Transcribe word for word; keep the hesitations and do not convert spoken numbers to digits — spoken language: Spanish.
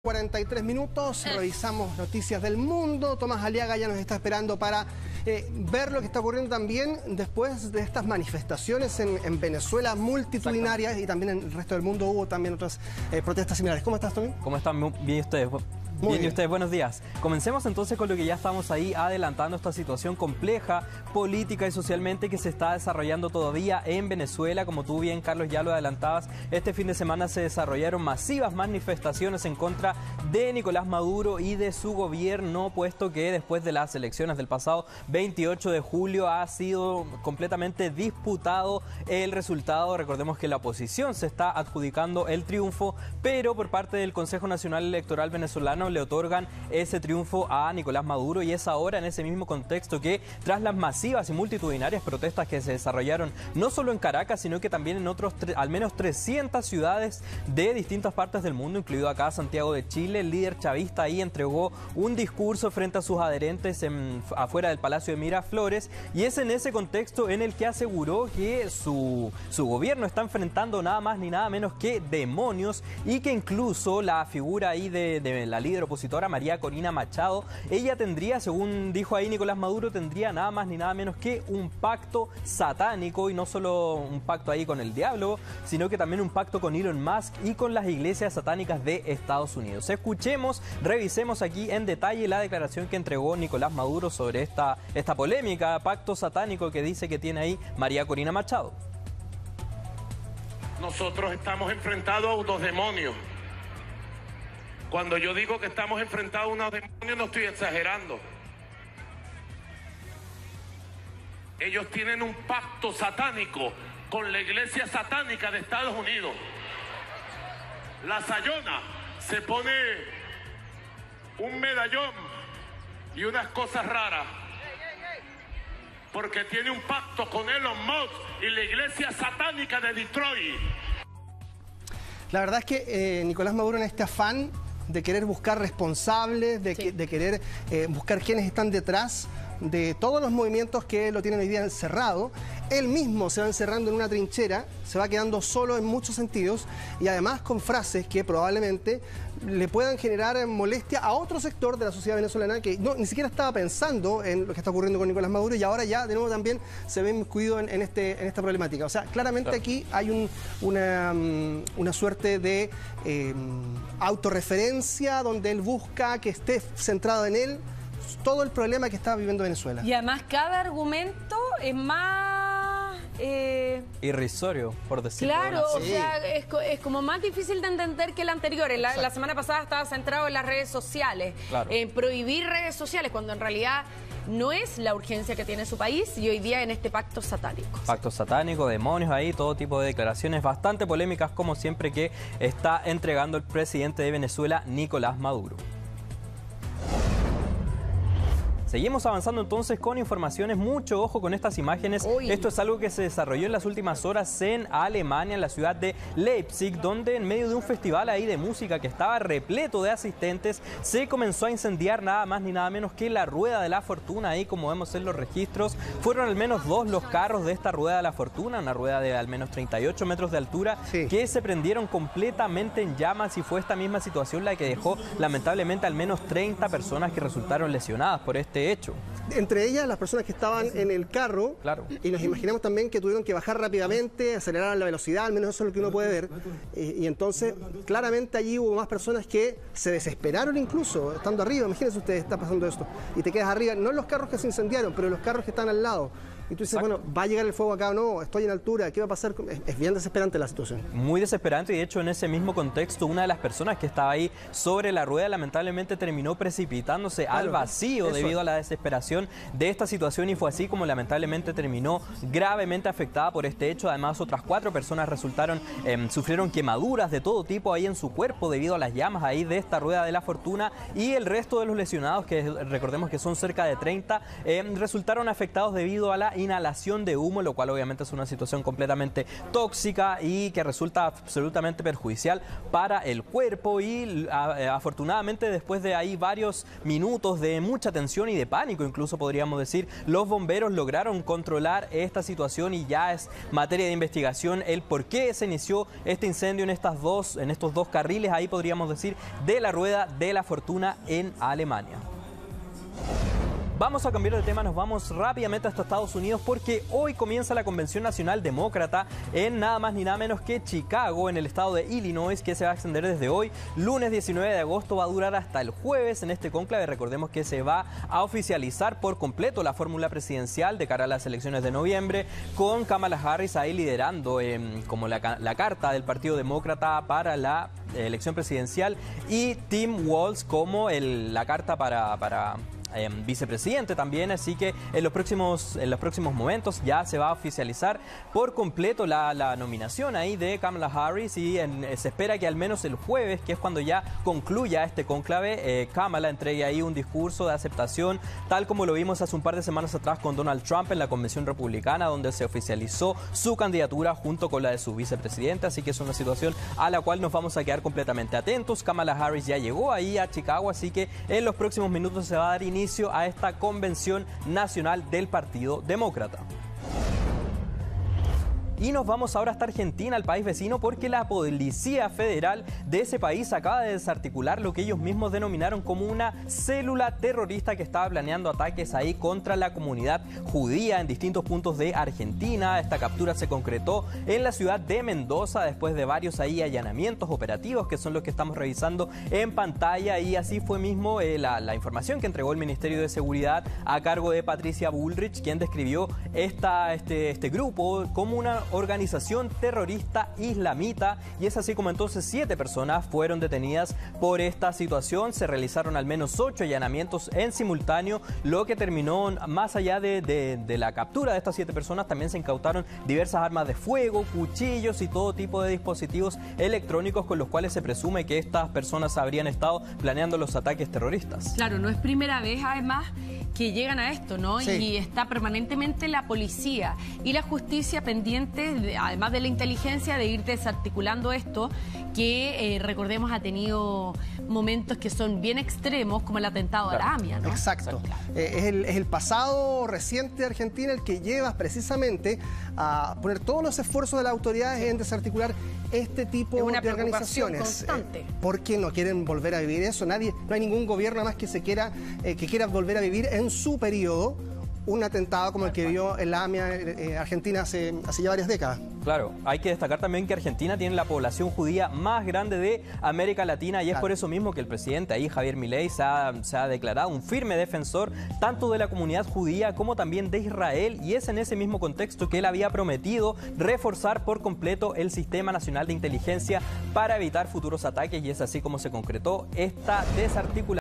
cuarenta y tres minutos, revisamos noticias del mundo. Tomás Aliaga ya nos está esperando para eh, ver lo que está ocurriendo también después de estas manifestaciones en, en Venezuela multitudinarias, y también en el resto del mundo hubo también otras eh, protestas similares. ¿Cómo estás, Tommy? ¿Cómo están? Bien ustedes. Muy bien, bien. y ustedes, buenos días. Comencemos entonces con lo que ya estamos ahí adelantando, esta situación compleja, política y socialmente, que se está desarrollando todavía en Venezuela. Como tú bien, Carlos, ya lo adelantabas, este fin de semana se desarrollaron masivas manifestaciones en contra de Nicolás Maduro y de su gobierno, puesto que después de las elecciones del pasado veintiocho de julio ha sido completamente disputado el resultado. Recordemos que la oposición se está adjudicando el triunfo, pero por parte del Consejo Nacional Electoral venezolano le otorgan ese triunfo a Nicolás Maduro, y es ahora en ese mismo contexto que, tras las masivas y multitudinarias protestas que se desarrollaron no solo en Caracas, sino que también en otros al menos trescientas ciudades de distintas partes del mundo, incluido acá Santiago de Chile, el líder chavista ahí entregó un discurso frente a sus adherentes en, afuera del Palacio de Miraflores, y es en ese contexto en el que aseguró que su, su gobierno está enfrentando nada más ni nada menos que demonios, y que incluso la figura ahí de, de la líder opositora María Corina Machado, ella tendría, según dijo ahí Nicolás Maduro, tendría nada más ni nada menos que un pacto satánico, y no solo un pacto ahí con el diablo, sino que también un pacto con Elon Musk y con las iglesias satánicas de Estados Unidos. Escuchemos, revisemos aquí en detalle la declaración que entregó Nicolás Maduro sobre esta, esta polémica pacto satánico que dice que tiene ahí María Corina Machado. Nosotros estamos enfrentados a unos demonios. Cuando yo digo que estamos enfrentados a unos demonios, no estoy exagerando. Ellos tienen un pacto satánico con la iglesia satánica de Estados Unidos. La Sayona se pone un medallón y unas cosas raras porque tiene un pacto con Elon Musk y la iglesia satánica de Detroit. La verdad es que eh, Nicolás Maduro, en este afán de querer buscar responsables, de, sí. que, de querer eh, buscar quiénes están detrás de todos los movimientos que lo tienen hoy día encerrado, él mismo se va encerrando en una trinchera, se va quedando solo en muchos sentidos, y además con frases que probablemente le puedan generar molestia a otro sector de la sociedad venezolana que no, ni siquiera estaba pensando en lo que está ocurriendo con Nicolás Maduro, y ahora ya de nuevo también se ve inmiscuido en, en, este, en esta problemática. O sea, claramente Claro. aquí hay un, una, una suerte de eh, autorreferencia donde él busca que esté centrado en él todo el problema que está viviendo Venezuela. Y además cada argumento es más... Eh, Irrisorio, por decirlo. claro, o Sí. sea, es, co- es como más difícil de entender que el anterior. La, Exacto. la semana pasada estaba centrado en las redes sociales, Claro. en prohibir redes sociales, cuando en realidad no es la urgencia que tiene su país, y hoy día en este pacto satánico. Pacto satánico, demonios ahí, todo tipo de declaraciones bastante polémicas, como siempre, que está entregando el presidente de Venezuela, Nicolás Maduro. Seguimos avanzando entonces con informaciones. Mucho ojo con estas imágenes. Uy. Esto es algo que se desarrolló en las últimas horas en Alemania, en la ciudad de Leipzig, donde en medio de un festival ahí de música que estaba repleto de asistentes, se comenzó a incendiar nada más ni nada menos que la Rueda de la Fortuna. Ahí, como vemos en los registros, fueron al menos dos los carros de esta Rueda de la Fortuna, una rueda de al menos treinta y ocho metros de altura, Sí. que se prendieron completamente en llamas, y fue esta misma situación la que dejó lamentablemente al menos treinta personas que resultaron lesionadas por este hecho. Entre ellas las personas que estaban en el carro, Claro. y nos imaginamos también que tuvieron que bajar rápidamente, acelerar la velocidad, al menos eso es lo que uno puede ver, y, y entonces claramente allí hubo más personas que se desesperaron, incluso estando arriba. Imagínense ustedes, está pasando esto y te quedas arriba, no en los carros que se incendiaron, pero en los carros que están al lado, y tú dices, Exacto. bueno, ¿va a llegar el fuego acá o no? ¿Estoy en altura? ¿Qué va a pasar? Es, es bien desesperante la situación. Muy desesperante, y de hecho en ese mismo contexto una de las personas que estaba ahí sobre la rueda lamentablemente terminó precipitándose al Claro, vacío eso debido es. a la desesperación de esta situación, y fue así como lamentablemente terminó gravemente afectada por este hecho. Además, otras cuatro personas resultaron, eh, sufrieron quemaduras de todo tipo ahí en su cuerpo debido a las llamas ahí de esta Rueda de la Fortuna, y el resto de los lesionados, que recordemos que son cerca de treinta, eh, resultaron afectados debido a la inhalación de humo, lo cual obviamente es una situación completamente tóxica y que resulta absolutamente perjudicial para el cuerpo. Y a, afortunadamente después de ahí varios minutos de mucha tensión y de pánico, incluso podríamos decir, los bomberos lograron controlar esta situación y ya es materia de investigación el por qué se inició este incendio en estas dos, en estos dos carriles, ahí podríamos decir, de la Rueda de la Fortuna en Alemania. Vamos a cambiar de tema, nos vamos rápidamente hasta Estados Unidos porque hoy comienza la Convención Nacional Demócrata en nada más ni nada menos que Chicago, en el estado de Illinois, que se va a extender desde hoy, lunes diecinueve de agosto, va a durar hasta el jueves. En este cónclave recordemos que se va a oficializar por completo la fórmula presidencial de cara a las elecciones de noviembre, con Kamala Harris ahí liderando eh, como la, la carta del Partido Demócrata para la elección presidencial y Tim Walz como el, la carta para... para Eh, vicepresidente también, así que en los próximos en los próximos momentos ya se va a oficializar por completo la, la nominación ahí de Kamala Harris y en, se espera que al menos el jueves, que es cuando ya concluya este cónclave, eh, Kamala entregue ahí un discurso de aceptación, tal como lo vimos hace un par de semanas atrás con Donald Trump en la Convención Republicana, donde se oficializó su candidatura junto con la de su vicepresidente, así que es una situación a la cual nos vamos a quedar completamente atentos. Kamala Harris ya llegó ahí a Chicago, así que en los próximos minutos se va a dar inicio a esta convención nacional del Partido Demócrata. Y nos vamos ahora hasta Argentina, el país vecino, porque la Policía Federal de ese país acaba de desarticular lo que ellos mismos denominaron como una célula terrorista que estaba planeando ataques ahí contra la comunidad judía en distintos puntos de Argentina. Esta captura se concretó en la ciudad de Mendoza después de varios ahí allanamientos operativos, que son los que estamos revisando en pantalla, y así fue mismo eh, la, la información que entregó el Ministerio de Seguridad a cargo de Patricia Bullrich, quien describió esta, este, este grupo como una organización terrorista islamita, y es así como entonces siete personas fueron detenidas por esta situación. Se realizaron al menos ocho allanamientos en simultáneo, lo que terminó más allá de, de, de la captura de estas siete personas. También se incautaron diversas armas de fuego, cuchillos y todo tipo de dispositivos electrónicos con los cuales se presume que estas personas habrían estado planeando los ataques terroristas. Claro, no es primera vez además que llegan a esto, ¿no? Sí. Y está permanentemente la policía y la justicia pendientes, de, además de la inteligencia, de ir desarticulando esto, que eh, recordemos ha tenido momentos que son bien extremos, como el atentado claro. a Aramia, ¿no? Exacto. Exacto. Eh, es, el, es el pasado reciente de Argentina el que lleva precisamente a poner todos los esfuerzos de las autoridades en desarticular este tipo es una de organizaciones. Constante. Eh, porque no quieren volver a vivir eso. Nadie, no hay ningún gobierno más que se quiera, eh, que quiera volver a vivir en su periodo un atentado como el que vio en la AMIA eh, Argentina hace, hace ya varias décadas. Claro, hay que destacar también que Argentina tiene la población judía más grande de América Latina, y es claro. por eso mismo que el presidente ahí, Javier Milei, se ha, se ha declarado un firme defensor tanto de la comunidad judía como también de Israel, y es en ese mismo contexto que él había prometido reforzar por completo el Sistema Nacional de Inteligencia para evitar futuros ataques, y es así como se concretó esta desarticulación